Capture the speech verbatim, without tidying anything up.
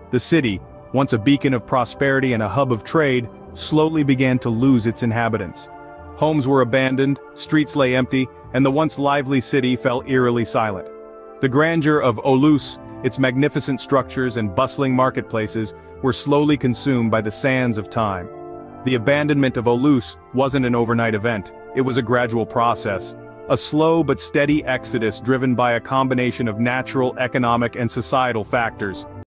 The city, once a beacon of prosperity and a hub of trade, slowly began to lose its inhabitants. Homes were abandoned, streets lay empty, and the once lively city fell eerily silent. The grandeur of Olus, its magnificent structures and bustling marketplaces, were slowly consumed by the sands of time. The abandonment of Olus wasn't an overnight event, it was a gradual process. A slow but steady exodus driven by a combination of natural, economic, and societal factors.